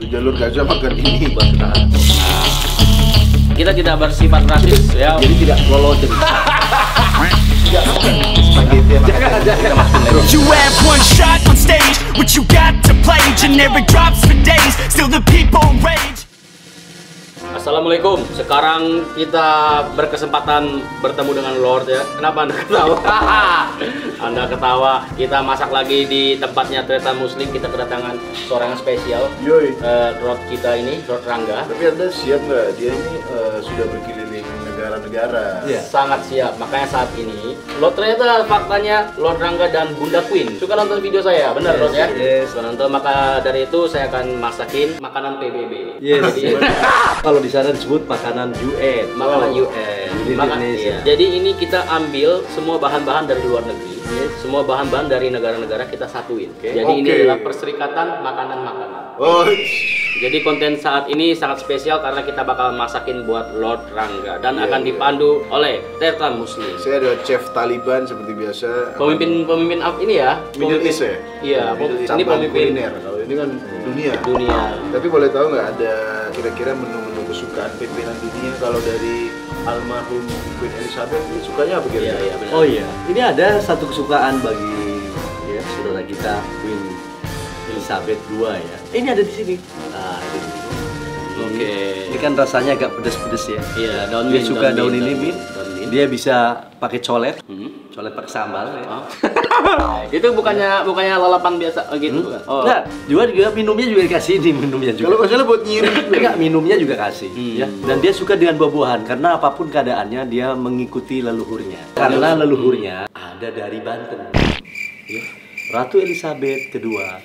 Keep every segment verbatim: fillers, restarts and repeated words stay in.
jalur gak usah makan ini. Buat kita. Nah, kita tidak bersifat rasis ya. Jadi tidak lolos. Jangan, jangan. You have one shot on stage, what you got to play. Generic drops for days, still the people rage. Assalamualaikum. Sekarang kita berkesempatan bertemu dengan Lord ya. Kenapa Anda ketawa? Anda ketawa. Kita masak lagi di tempatnya Tretan Muslim. Kita kedatangan seorang yang spesial. Yoi. Uh, Lord kita ini, Lord Rangga. Tapi Anda siap nggak? Dia ini uh, sudah berkeliling negara-negara. Iya. Sangat siap. Makanya saat ini Lord ternyata faktanya Lord Rangga dan Bunda Queen suka nonton video saya. Benar Yes, Lord ya? yes. Suka nonton. Maka dari itu saya akan masakin makanan P B B. Yes. Jadi, Kalau di sana disebut makanan U N. makanan Oh. U N. Di Makan- Indonesia. iya. Jadi ini kita ambil semua bahan-bahan dari luar negeri. Yes. Semua bahan-bahan dari negara-negara kita satuin. Oke. Jadi ini Oke. adalah perserikatan makanan-makanan. Oh, Jadi konten saat ini sangat spesial karena kita bakal masakin buat Lord Rangga dan Iya, akan iya. dipandu oleh Tretan Muslim. saya adalah chef Taliban seperti biasa. Pemimpin-pemimpin up ini ya. Middle pemimpin- East ya? Iya, Middle East. ini Cabang pemimpin kuliner. Kalau ini kan dunia. dunia. Tapi boleh tahu nggak ada kira-kira menu-menu kesukaan pimpinan dunia kalau dari almarhum Queen Elizabeth ini sukanya apa Iya, kira-kira? iya benar. Oh iya, ini ada satu kesukaan bagi ya saudara kita Queen Elizabeth kedua ya. Ini ada di sini. Nah, ini di sini. Oke. Ini kan rasanya agak pedes-pedes ya. Iya, daun Dia mint, suka daun mint, ini, daun Min. daun mint. Dia bisa pakai colet, Hmm. colet pakai sambal ya. Oh. Itu bukannya bukannya lalapan biasa oh, gitu bukan? Oh. Nah, juga juga minumnya juga dikasih ini minumnya juga. Kalau nggak salah buat nyirim juga. Enggak, minumnya juga kasih Hmm. ya. Dan dia suka dengan buah-buahan karena apapun keadaannya dia mengikuti leluhurnya. Karena leluhurnya ada dari Banten. Ya. Ratu Elizabeth kedua.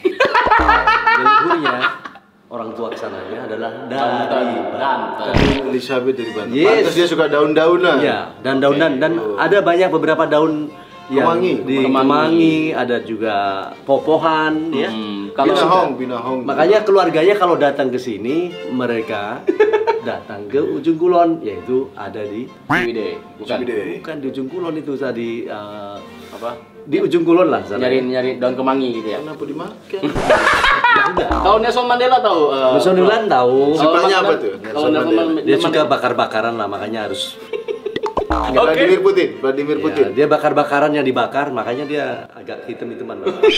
Leluhurnya orang tua kesananya adalah dari Banten. Queen Elizabeth dari Banten. Yes. Pantes dia suka daun-daunan. Ya, dan daunan dan ada banyak beberapa daun yang Kemangi. di Kemangi. kemangi, ada juga popohan ya. Hmm, Kalau kalau binahong, binahong. Makanya keluarganya kalau datang ke sini mereka datang ke Ujung Kulon, yaitu ada di Ciwidey, bukan. Ciwidey. bukan di Ujung Kulon itu tadi eh, Apa? di Ujung Kulon lah sana. Nyari nyari daun kemangi gitu ya. Kenapa dimakan? Ya udah. Tahu Nelson Mandela tahu? eh, Nelson Mandela tahu. Kalau Sukanya makanan- apa tuh, Kalau Nelson Nelson Mandela? Mandela. Dia suka bakar-bakaran lah, makanya harus. Vladimir Putin, Vladimir Putin. Ya, dia bakar-bakaran yang dibakar, makanya dia agak hitam-hitaman.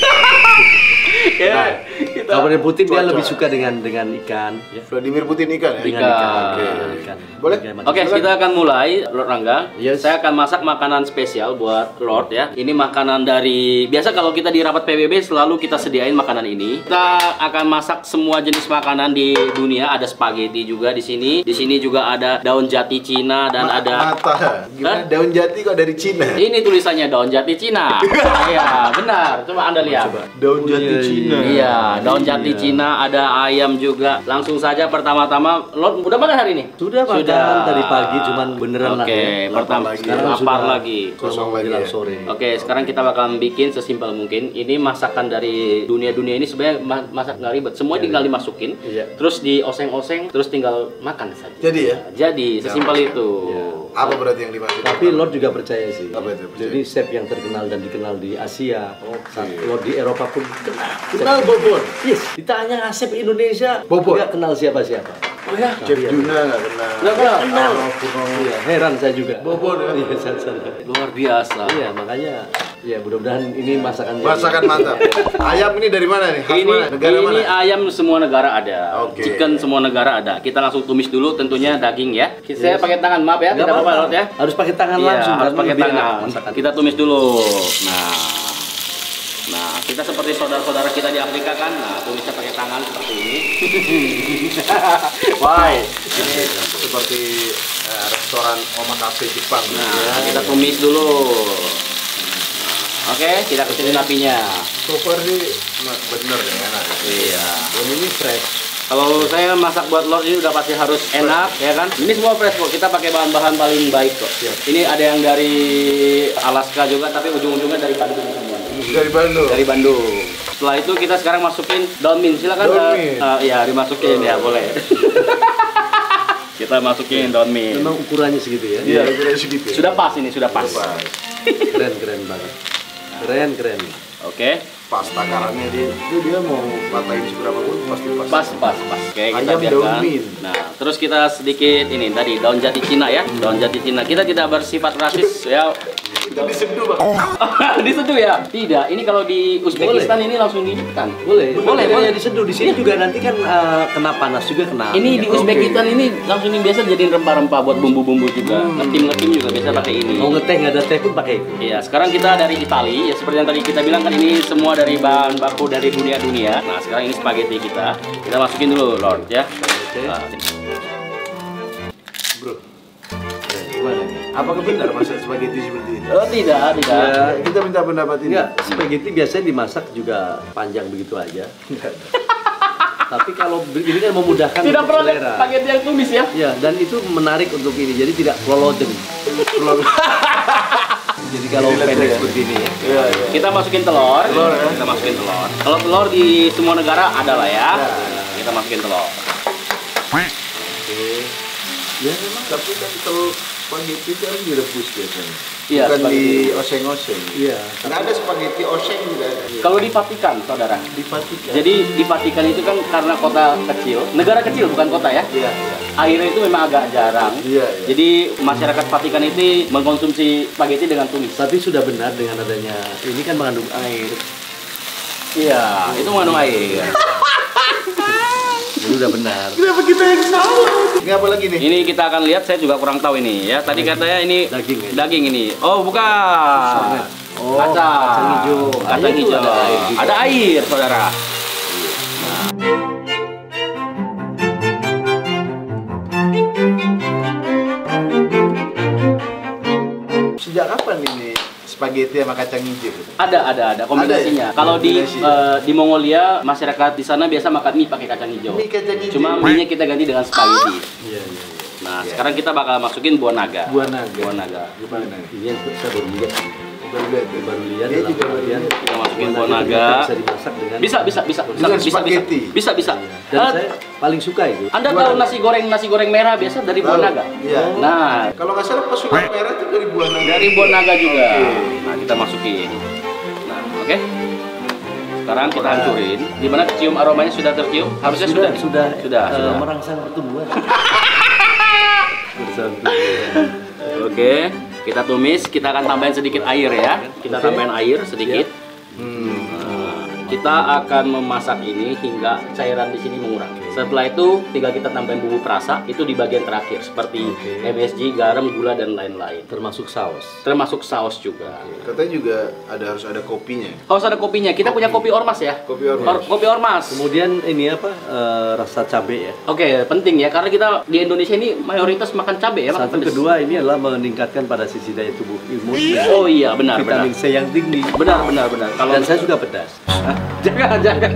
Ya, kita Kalau Vladimir Putin dia Cocok. lebih suka dengan dengan ikan. Ya. Vladimir Putin ikan ya? Dengan Ikan. ikan. Oke. Dengan ikan. Boleh? Dengan Oke, ikan. kita akan mulai, Lord Rangga. Yes. Saya akan masak makanan spesial buat Lord ya. Ini makanan dari biasa kalau kita di rapat P B B selalu kita sediain makanan ini. Kita akan masak semua jenis makanan di dunia. Ada spaghetti juga di sini. Di sini juga ada daun jati Cina dan Ma- ada mata. Gimana Hah? daun jati kok dari Cina? ini tulisannya daun jati Cina. Iya, benar. Coba Anda lihat. Daun Oh, jati iya, Cina. Iya, daun jati Iya. Cina, ada ayam juga. Langsung saja pertama-tama, Lord udah makan hari ini? Sudah makan tadi pagi, cuman beneran lah Oke, ya. pertama lagi. Sekarang lapar sudah lagi. Kosong lagi menjelang ya. sore. Oke, sekarang kita bakal bikin sesimpel mungkin. Ini masakan dari dunia-dunia ini sebenarnya ma- masak nggak ribet. Semua tinggal dimasukin, Iya. terus dioseng-oseng, terus tinggal makan saja. Jadi ya? Jadi sesimpel itu. Iya. Apa berarti yang dimaksud? Tapi Lord juga percaya sih. Apa itu percaya? Jadi chef yang terkenal dan dikenal di Asia, saat Lord di Eropa pun kenal. Kenal Bobon? Yes, ditanya chef Indonesia, Bobon? nggak kenal siapa-siapa. Oh ya? Chef Juna nggak kenal. Nggak kenal? Kenal. Oh, Purnomo. Iya, heran saya juga. Bobon ya? Iya, saya sana. Luar biasa. Iya, makanya ya mudah-mudahan ini masakan Masakan mantap. Ayam ini dari mana nih? Khas Ini mana? Negara ini mana? ayam semua negara ada. Oke. Chicken semua negara ada. Kita langsung tumis dulu tentunya daging ya. Saya Yes. pakai tangan, maaf ya, Nggak tidak apa-apa apa-apa. Lord ya. Harus pakai tangan Iya, langsung harus karena pakai lebih enak tangan. masakan. Kita tumis dulu. Nah. Nah, kita seperti saudara-saudara kita di Afrika kan. Nah, tumisnya pakai tangan seperti ini. Wah, ini seperti eh, restoran omakase Jepang. Nah, kita tumis dulu. Nah, Oke, kita kecilin apinya. So far sih ma- bener ya enak. Iya. Dan ini fresh. Kalau saya masak buat Lord ini udah pasti harus enak, ya kan? Ini semua fresh kok. Kita pakai bahan-bahan paling baik kok. Siap. Ini ada yang dari Alaska juga, tapi ujung-ujungnya dari Bandung semua. Dari Bandung. Dari Bandung. Setelah itu kita sekarang masukin daun mint. Silakan. Daun eh, mint. eh, iya, dimasukin ya, Oh. boleh. Kita masukin daun mint. Memang ukurannya segitu ya. Iya, kira segitu. Sudah pas ini, sudah pas. Pas. Keren keren banget. Keren keren. Oke. pas takarannya dia itu dia mau patahin seberapa pun pasti pas. Pas, pas, pas. Oke, kita Ayam biarkan. daun mint. Nah, terus kita sedikit ini tadi daun jati Cina ya. Daun jati Cina. Kita tidak bersifat rasis ya. Itu diseduh bang. Diseduh ya? Tidak. Ini kalau di Uzbekistan ini langsung dihidupkan. Boleh, Boleh, boleh. diseduh. Di sini juga nanti kan eh, kena panas juga kena. Ini di minyak. Uzbekistan ini langsung ini biasa jadiin rempah-rempah buat bumbu-bumbu juga. Ngetim-ngetim juga biasa pakai ini. Mau ngeteh nggak ada teh pun pakai itu. Iya, sekarang kita dari Itali. Ya seperti yang tadi kita bilang kan ini semua dari bahan baku dari dunia-dunia. Nah, sekarang ini spaghetti kita. Kita masukin dulu, Lord ya. Nah, Bro, ya, gimana nih? Apakah benar masak spaghetti seperti ini? oh tidak, tidak. Ya, kita minta pendapat ini. Enggak, spaghetti biasanya dimasak juga panjang begitu aja. Tapi kalau ini kan memudahkan Tidak untuk perlu ada selera. spaghetti yang tumis ya. Ya, dan itu menarik untuk ini. Jadi tidak kloloden. Jadi kalau Jadi pendek ya. seperti ini ya. Iya, iya. Kita masukin telur. Telur, ya. Kita masukin telur. Kalau telur di semua negara ada lah ya. Kita masukin telur. Ya memang, tapi kan kalau spaghetti itu harus direbus biasanya. Iya, Bukan spaghetti. di oseng-oseng. Iya. Nggak ada spaghetti oseng juga. Kalau di Vatikan, saudara. Di Vatikan. Jadi di Vatikan itu kan karena kota kecil, negara kecil bukan kota ya. Iya, iya. Airnya itu memang agak jarang. Iya, iya. Jadi masyarakat Vatikan itu mengkonsumsi spaghetti dengan tumis. Tapi sudah benar dengan adanya ini kan mengandung air. Iya, itu mengandung air. Ini udah benar. Kenapa kita yang salah? Ini apa lagi nih? Ini kita akan lihat, saya juga kurang tahu ini ya. Tadi katanya ini Daging ya? daging ini. Oh, bukan. Oh, kacang. kacang hijau. Kacang Itu hijau. ada air juga. Ada air, saudara. Sejak kapan ini spaghetti sama kacang hijau? Ada, ada, ada kombinasinya. Ada ya? Kalau di Kombinasi. eh, di Mongolia, masyarakat di sana biasa makan mie pakai kacang hijau. Mie kacang hijau. Cuma mie-nya kita ganti dengan spaghetti. Iya, iya. Nah, Iya. sekarang kita bakal masukin buah naga. Buah naga. Buah naga. Gimana? Ini yang saya baru lihat. Baru lihat ya? Baru lihat Dia dalam juga baru artian lihat. Kita masukin buah buah naga naga. ternyata bisa dimasak dengan Bisa, bisa, bisa, bisa, Dengan bisa, bisa, spaghetti. bisa, bisa. Dan Eh, saya paling suka itu. Anda Buah tahu naga. nasi goreng nasi goreng merah biasa dari buah Tahu. naga? Iya. Nah, Kalau nggak salah pasukan merah itu dari buah naga. dari buah naga juga. Oke. Nah, kita masukin. Nah, oke. Sekarang kita Wah. hancurin. Gimana cium aromanya sudah tercium? Harusnya sudah. sudah Sudah, eh, sudah. merangsang pertumbuhan. Oke, kita tumis. Kita akan tambahin sedikit air ya. Kita Oke. tambahin air sedikit. Hmm. Nah, kita akan memasak ini hingga cairan di sini mengurang. Setelah itu tinggal kita tambahin bumbu perasa itu di bagian terakhir seperti Oke. M S G, garam, gula dan lain-lain. Termasuk saus. Termasuk saus juga. Katanya juga ada harus ada kopinya. Harus ada kopinya. Kita punya kopi ormas ya. Kopi ormas. Or- kopi ormas. Kemudian ini apa eh, rasa cabai ya. Oke, penting ya karena kita di Indonesia ini mayoritas makan cabai ya, makan Satu pedas. kedua ini adalah meningkatkan pada sisi daya tubuh imun. Oh iya, benar, benar. Vitamin C yang tinggi. Benar, benar, benar. Kalau Dan saya suka pedas. jangan, jangan.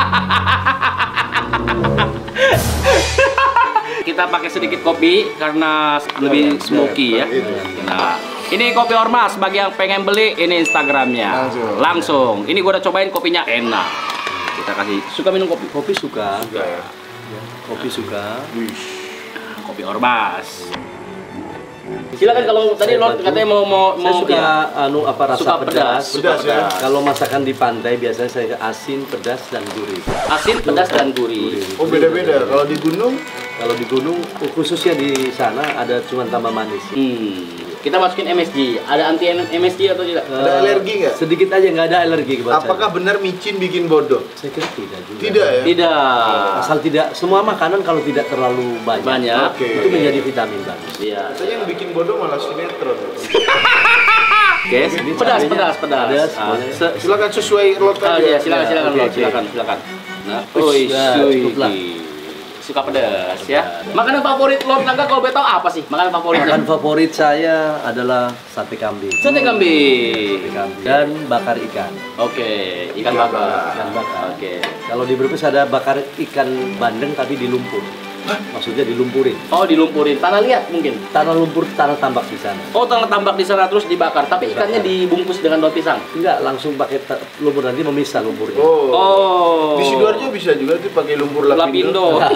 Kita pakai sedikit kopi karena lebih smoky ya. Itu. Nah, ini kopi ormas. Bagi yang pengen beli, ini Instagramnya. Langsung. Langsung. Ini gua udah cobain kopinya enak. Kita kasih. Suka minum kopi? Kopi suka. Enggak ya? Ya, kopi suka. Wih. Kopi ormas. Silakan kalau tadi Lord katanya mau mau Saya mau suka ya. anu apa rasa Suka pedas. pedas. Suka Pedas ya? Kalau masakan di pantai biasanya saya asin, pedas dan gurih. Asin, pedas dan gurih. Oh beda-beda. Kalau di gunung Kalau di gunung khususnya di sana ada cuma tambah manis. Hmm. Kita masukin M S G. Ada anti M S G atau tidak? Ada Eh, alergi nggak? Sedikit aja nggak ada alergi buat apakah benar micin bikin bodoh? saya. Saya kira tidak juga. Tidak ya? Tidak. Asal tidak semua makanan kalau tidak terlalu banyak, Banyak. Oke. itu menjadi vitamin bagus. Iya. Katanya yang bikin bodoh malah sinetron. Oke, Ini pedas, cabenya pedas, pedas. pedas, Ah, boleh. se- Silakan sesuai lot Ah, aja. iya, silakan, Ya, silakan, oke, Lord, oke. silakan, silakan. Nah, Ush, oi, ya, sui. cukuplah. Suka pedas ya. Pedas. Makanan favorit Lord Naga kalau boleh tahu apa sih? Makanan favoritnya? Makan favorit saya adalah sate kambing. Sate kambing. Sate kambing dan bakar ikan. Oke, ikan Ikan bakar. bakar. Ikan bakar. Oke. Kalau di Brebes ada bakar ikan bandeng tapi di lumpur. Maksudnya dilumpurin. Oh, dilumpurin. Tanah liat mungkin. Tanah lumpur, tanah tambak di sana. Oh, tanah tambak di sana terus dibakar, tapi ikannya dibungkus dengan daun pisang. Enggak, langsung pakai ta- lumpur nanti memisah lumpurnya. Oh. Oh. Di Sidoarjo bisa juga tuh pakai lumpur lapindo. Lapindo.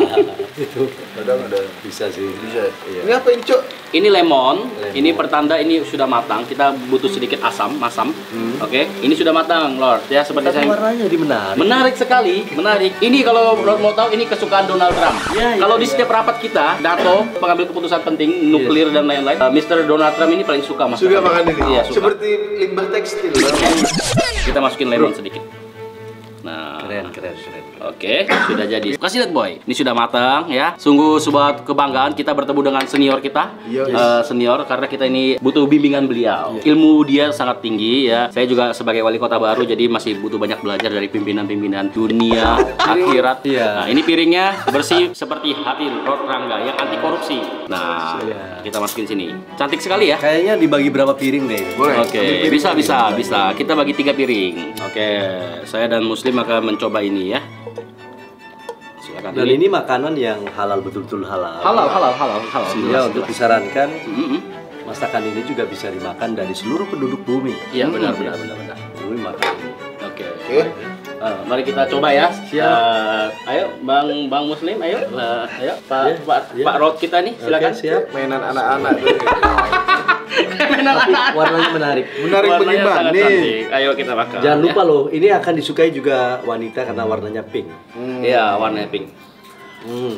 itu. Kadang ada Bisa sih. bisa. Iya. Ini apa ini, Cok? Ini lemon. Lemon. Ini pertanda ini sudah matang. Kita butuh sedikit asam, masam. Oke, ini sudah matang, Lord. Ya seperti Tapi saya. warnanya di menarik. Menarik sekali, menarik. Ini kalau Lord mau tahu ini kesukaan Donald Trump. Ya, ya, kalau di ya. setiap rapat kita, Dato, pengambil keputusan penting, nuklir dan lain-lain, uh, mister Donald Trump ini paling suka masak. Suka makan ini. Iya, suka. Seperti limbah tekstil. Kita masukin lemon sedikit. Nah, Keren, keren, keren. oke, sudah jadi. Kasih lihat boy, ini sudah matang ya. Sungguh sebuah kebanggaan kita bertemu dengan senior kita, Yes. Eh, senior karena kita ini butuh bimbingan beliau. Ilmu dia sangat tinggi ya. Saya juga sebagai wali kota baru, jadi masih butuh banyak belajar dari pimpinan-pimpinan dunia akhirat. Iya. Nah, ini piringnya bersih seperti hati Lord Rangga yang anti korupsi. Nah, Iya. kita masukin sini. Cantik sekali ya. Kayaknya dibagi berapa piring deh ini? Boleh. Oke, Ambil piring. bisa bisa bisa. Kita bagi tiga piring. Oke, saya dan Muslim akan mencoba ini ya. Silakan. Dan ini makanan yang halal, betul-betul halal. halal halal halal halal. Sehingga untuk disarankan Mm-mm. masakan ini juga bisa dimakan dari seluruh penduduk bumi. Iya benar benar benar benar. Bumi makan ini. Oke. Oke. Eh, mari kita coba ya. Siap. Eh, ayo Bang Bang Muslim, ayo. Eh, ayo Pak Ya, Pak ya. Pak Rod kita nih, silakan. Oke, siap. Mainan anak-anak. Mainan Tapi anak. warnanya menarik. Menarik Warnanya penyimbang sangat nih. cantik. Ayo kita makan. Jangan ya. lupa loh, ini akan disukai juga wanita karena warnanya pink. Iya, warnanya pink. Hmm.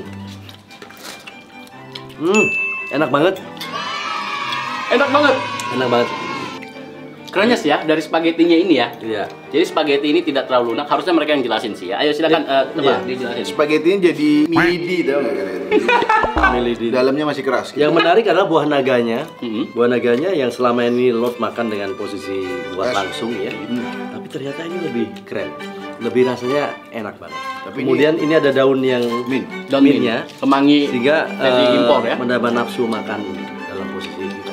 Hmm, enak banget. Enak banget. Enak banget. Kerennya sih ya dari spaghettinya ini ya. Iya. Jadi spaghetti ini tidak terlalu lunak, harusnya mereka yang jelasin sih ya. Ayo silakan eh coba Iya. dijelasin. Spaghettinya jadi midi tau nggak kalian? Milih di- Dalamnya masih keras. Yang menarik adalah buah naganya. Mhm. Buah naganya yang selama ini Lord makan dengan posisi buat Yes. langsung ya. Tapi ternyata ini lebih keren. Lebih rasanya enak banget. Tapi Kemudian ini, ada daun yang Mint. Daun mint, mintnya pemangi sehingga dari eh, impor ya. menambah nafsu makan dalam posisi kita.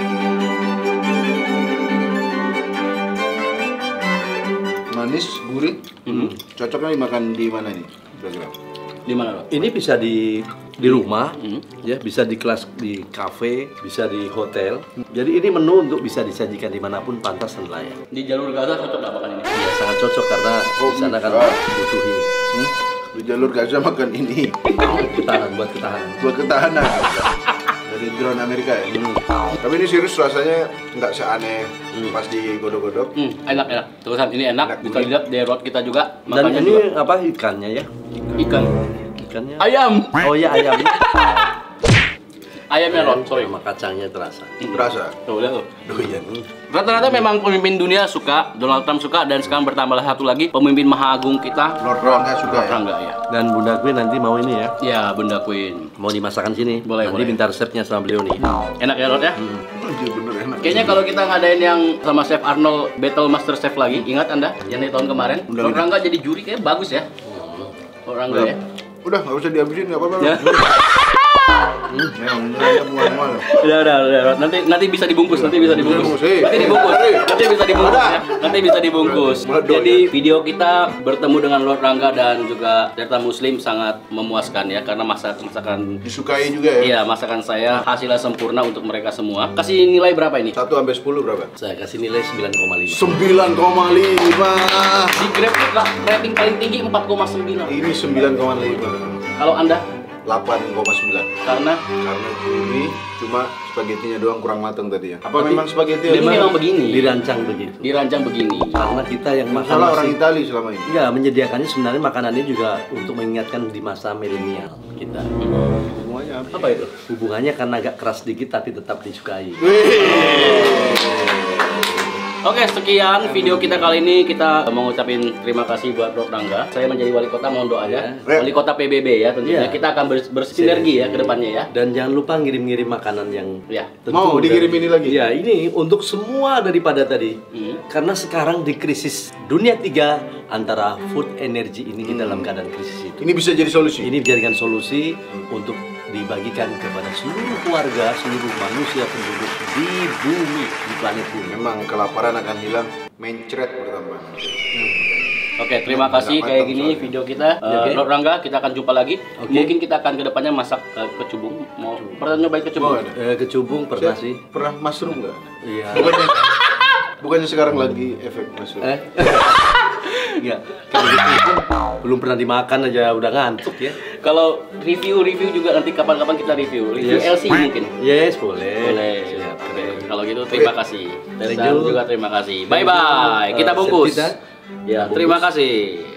Manis, gurih. Mhm. Cocoknya dimakan di mana nih? Kira-kira. Di mana, Pak? Ini bisa di di rumah, Mhm. ya bisa di kelas di kafe, bisa di hotel. Jadi ini menu untuk bisa disajikan dimanapun pantas dan layak. Di jalur Gaza cocok nggak makan ini? Ya sangat cocok karena Oh, di sana kan bisa. butuh ini. Hmm? Di jalur Gaza makan ini Ketahanan buat ketahanan. buat ketahanan. Dari drone Amerika ya. Tapi ini serius rasanya nggak seaneh pas digodok-godok. Hmm, enak enak. Terusan ini enak. Enak, Bisa gurih. dilihat di rot kita juga. Dan Makannya ini juga. apa ikannya ya? Ikan. Ikannya. Ayam. Oh ya ayam. Ayamnya rot. Sorry. Sama kacangnya terasa. Berasa. Tuh lihat tuh. Doyan. Rata-rata memang pemimpin dunia suka, Donald Trump suka, dan sekarang bertambah satu lagi pemimpin maha agung kita, Lord Rangga suka Lord ya. Rangga ya. Dan Bunda Queen nanti mau ini ya. Ya, Bunda Queen. Mau dimasakkan sini. Boleh, Nanti boleh. minta resepnya sama beliau nih. Enak ya Rod ya? Anjir, bener enak. Kayaknya kalau kita ngadain yang sama Chef Arnold Battle Master Chef lagi, ingat Anda yang dari tahun kemarin? Udah, Lord udah. Rangga jadi juri kayak bagus ya. Lord Rangga Udah, ya. udah nggak usah dihabisin nggak apa-apa. Ya. Memang benernya mual-mual. Udah, udah, udah. Nanti nanti bisa dibungkus, nanti bisa dibungkus. Hei, Nanti hei, dibungkus. hei. Nanti bisa dibungkus Ada. ya. Nanti bisa dibungkus. Meledoh, Jadi video kita bertemu dengan Lord Rangga dan juga Delta Muslim sangat memuaskan ya karena masak masakan Disukai juga ya. iya, masakan saya hasilnya sempurna untuk mereka semua. Kasih nilai berapa ini? Satu sampai sepuluh berapa? Saya kasih nilai sembilan koma lima. Sembilan koma lima. Di GrabFood lah, rating paling tinggi empat koma sembilan. Ini sembilan koma lima. Kalau Anda Delapan koma sembilan. karena Karena gurih, cuma spagettinya doang kurang matang tadi ya. Apa Tapi memang spaghetti ini yang memang begini. Dirancang begitu. Dirancang begini. Karena kita yang makan salah orang masih- Itali selama ini? Enggak, menyediakannya sebenarnya makanannya juga untuk mengingatkan di masa milenial kita. Semuanya apa? Apa itu? Hubungannya karena agak keras sedikit tapi tetap disukai. Oke, sekian video kita kali ini. Kita mau ngucapin terima kasih buat Lord Rangga. Saya menjadi wali kota, mohon doanya. Ya. Wali kota P B B ya tentunya. Ya. Kita akan bers- bersinergi ya ke depannya ya. Dan jangan lupa ngirim-ngirim makanan yang Ya. tentu Mau dari- dikirim ini lagi? Ya, ini untuk semua daripada tadi. Hmm. Karena sekarang di krisis dunia tiga antara food energy ini kita dalam keadaan krisis itu. Ini bisa jadi solusi. Ini dijadikan solusi untuk dibagikan kepada seluruh keluarga, seluruh manusia penduduk di bumi, di planet bumi. Memang kelaparan akan hilang, mencret bertambah. Oke, terima kasih. Mantap, Kayak gini soalnya. video kita. Ya, Eh, oke. Lord Rangga, kita akan jumpa lagi. Oke. Mungkin kita akan kedepannya masak eh, kecubung. Mau pernah nyobain kecubung? Mau ada? Eh, kecubung pernah Saya sih. Pernah mushroom nggak? Iya. Bukannya, bukannya sekarang lagi efek mushroom. Eh, nggak? Kalau gitu belum pernah dimakan aja udah ngantuk ya. Kalau review-review juga nanti kapan-kapan kita review. Review Yes. L C mungkin. Yes, boleh. Boleh. Siap. Oke. Kalau gitu terima kasih. Dan Thank you. juga terima kasih. Bye bye. Kita Uh, bungkus. Septida. Ya, terima kasih.